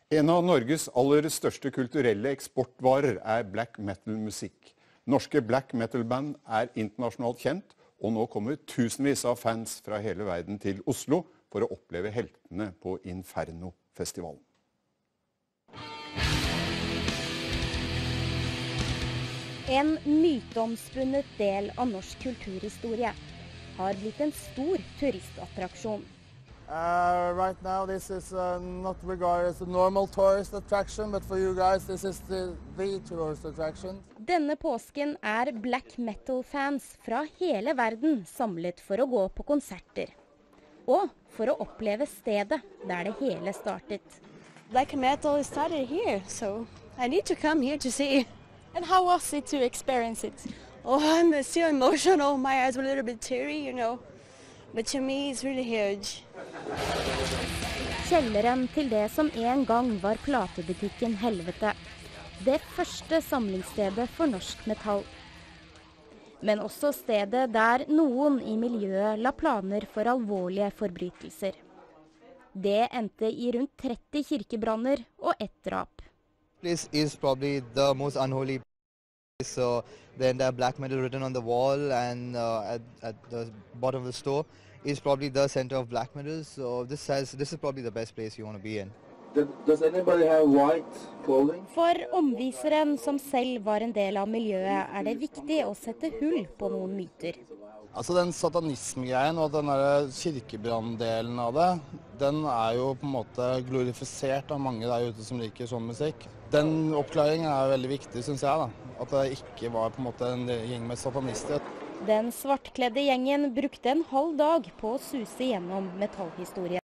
En av Norges aller største kulturelle eksportvarer black metal-musikk. Norske black metal-band internasjonalt kjent, og nå kommer tusenvis av fans fra hele verden til Oslo for å oppleve heltene på Inferno Festival. En myteomspunnet del av norsk kulturhistorie har blitt en stor turistattraksjon. Right now this is not regarded as a normal tourist attraction, but for you guys this is the tourist attraction. Denne påsken black metal-fans fra hele verden samlet for å gå på konserter. Og for å oppleve stedet der det hele startet. Black metal started here, so I need to come here to see. And how was it to experience it? Oh, I'm still emotional. My eyes were a little bit teary, you know. But to me, it's really huge. Kjelleren til det som en gang var platebutikken Helvete. Det første samlingsstedet for norsk metall. Men også stedet der noen i miljøet la planer for alvorlige forbrytelser. Det endte i rundt 30 kirkebranner og ett drap. This is probably the most unholy place. So then there black metal written on the wall and at the bottom of the store is probably the center of black metal. So this is probably the best place you want to be in. Does anybody have white clothing? For omviseren som selv var en del av miljøet det viktig å sette hull på noen myter. Altså den satanismegreien og den der kirkebranndelen av det, den jo på en måte glorifisert av mange der ute som liker sånn musikk. Den oppklaringen veldig viktig, synes jeg da. At det ikke var på en måte en gjeng med satanister. Den svartkledde gjengen brukte en halv dag på å suse gjennom metallhistorie.